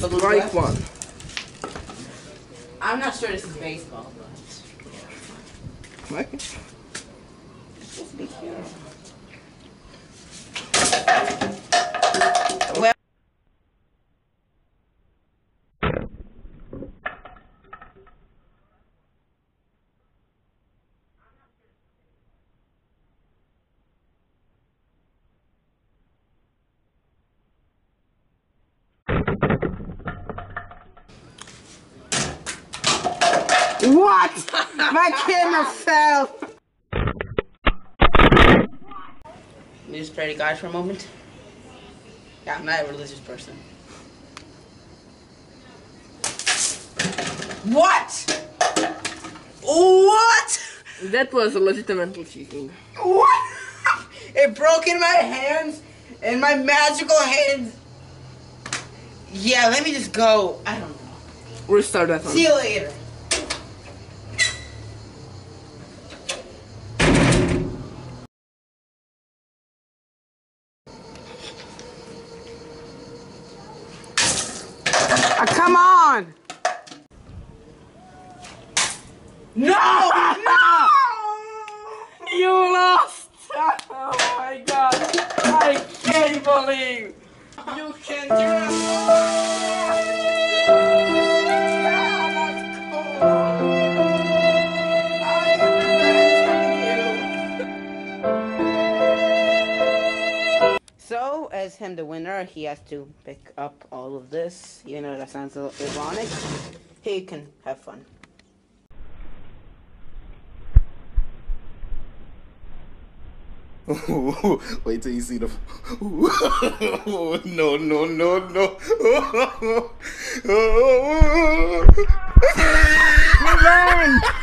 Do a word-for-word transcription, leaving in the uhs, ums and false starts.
Strike one. I'm not sure this is baseball, but... Okay. Just be careful. Well... What? My camera fell. Let me just pray to God for a moment. Yeah, I'm not a religious person. What? What? That was a legitimate cheating. What? It broke in my hands, and my magical hands. Yeah, let me just go. I don't know. Restart that one. See you later. Ah, come on! No! No! You lost! Oh my god! I can't believe you can do it! So, as him the winner, he has to pick up all of this. Even though that sounds a little ironic, he can have fun. Wait till you see the. No, no, no, no. Revenge!